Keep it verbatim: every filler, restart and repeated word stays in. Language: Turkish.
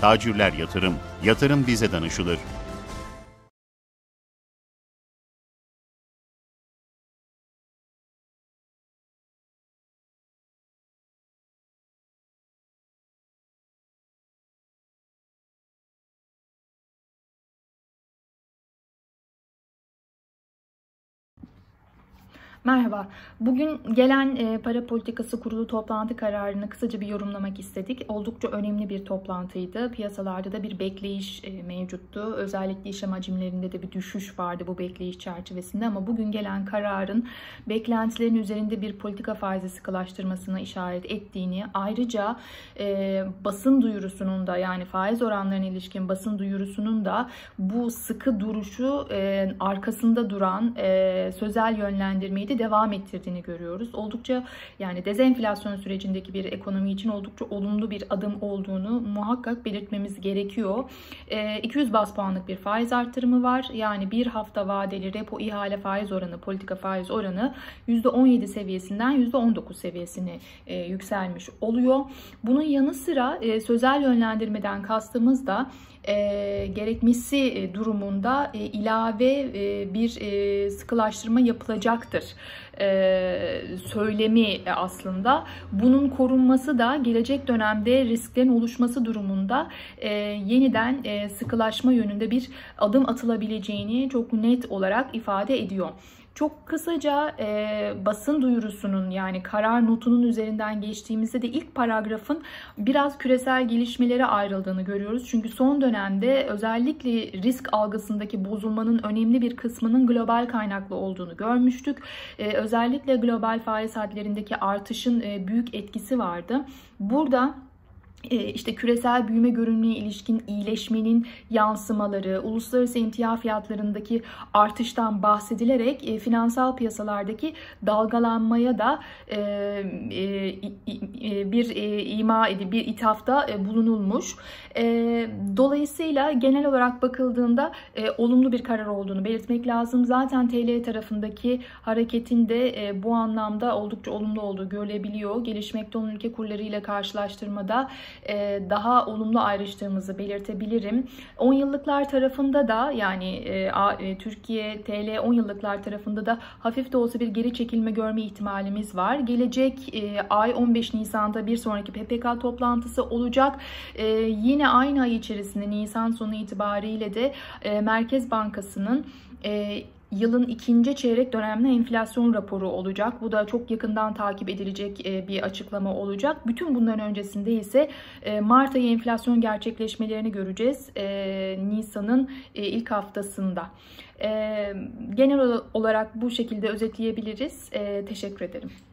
Tacirler Yatırım, yatırım bize danışılır. Merhaba. Bugün gelen e, Para Politikası Kurulu toplantı kararını kısaca bir yorumlamak istedik. Oldukça önemli bir toplantıydı. Piyasalarda da bir bekleyiş e, mevcuttu. Özellikle işlem hacimlerinde de bir düşüş vardı bu bekleyiş çerçevesinde. Ama bugün gelen kararın beklentilerin üzerinde bir politika faizi sıkılaştırmasına işaret ettiğini, ayrıca e, basın duyurusunun da, yani faiz oranlarına ilişkin basın duyurusunun da bu sıkı duruşu e, arkasında duran e, sözel yönlendirmeyi de devam ettirdiğini görüyoruz. Oldukça, yani dezenflasyon sürecindeki bir ekonomi için oldukça olumlu bir adım olduğunu muhakkak belirtmemiz gerekiyor. E, iki yüz baz puanlık bir faiz artırımı var. Yani bir hafta vadeli repo ihale faiz oranı, politika faiz oranı yüzde on yedi seviyesinden yüzde on dokuz seviyesine e, yükselmiş oluyor. Bunun yanı sıra e, sözel yönlendirmeden kastımız da E, gerekmesi durumunda e, ilave e, bir e, sıkılaştırma yapılacaktır e, söylemi aslında. Bunun korunması da gelecek dönemde risklerin oluşması durumunda e, yeniden e, sıkılaşma yönünde bir adım atılabileceğini çok net olarak ifade ediyor. Çok kısaca e, basın duyurusunun, yani karar notunun üzerinden geçtiğimizde de ilk paragrafın biraz küresel gelişmelere ayrıldığını görüyoruz. Çünkü son dönemde özellikle risk algısındaki bozulmanın önemli bir kısmının global kaynaklı olduğunu görmüştük. E, özellikle global faiz hadlerindeki artışın e, büyük etkisi vardı. Burada İşte küresel büyüme görünümüne ilişkin iyileşmenin yansımaları, uluslararası emtia fiyatlarındaki artıştan bahsedilerek e, finansal piyasalardaki dalgalanmaya da e, e, bir e, ima edip bir ithafta e, bulunulmuş. E, dolayısıyla genel olarak bakıldığında e, olumlu bir karar olduğunu belirtmek lazım. Zaten T L tarafındaki hareketin de e, bu anlamda oldukça olumlu olduğu görülebiliyor. Gelişmekte olan ülke kurlarıyla karşılaştırmada daha olumlu ayrıştığımızı belirtebilirim. on yıllıklar tarafında da, yani Türkiye T L on yıllıklar tarafında da hafif de olsa bir geri çekilme görme ihtimalimiz var. Gelecek ay on beş Nisan'da bir sonraki P P K toplantısı olacak. Yine aynı ay içerisinde Nisan sonu itibariyle de Merkez Bankası'nın yılın ikinci çeyrek dönemli enflasyon raporu olacak. Bu da çok yakından takip edilecek bir açıklama olacak. Bütün bunların öncesinde ise Mart ayı enflasyon gerçekleşmelerini göreceğiz Nisan'ın ilk haftasında. Genel olarak bu şekilde özetleyebiliriz. Teşekkür ederim.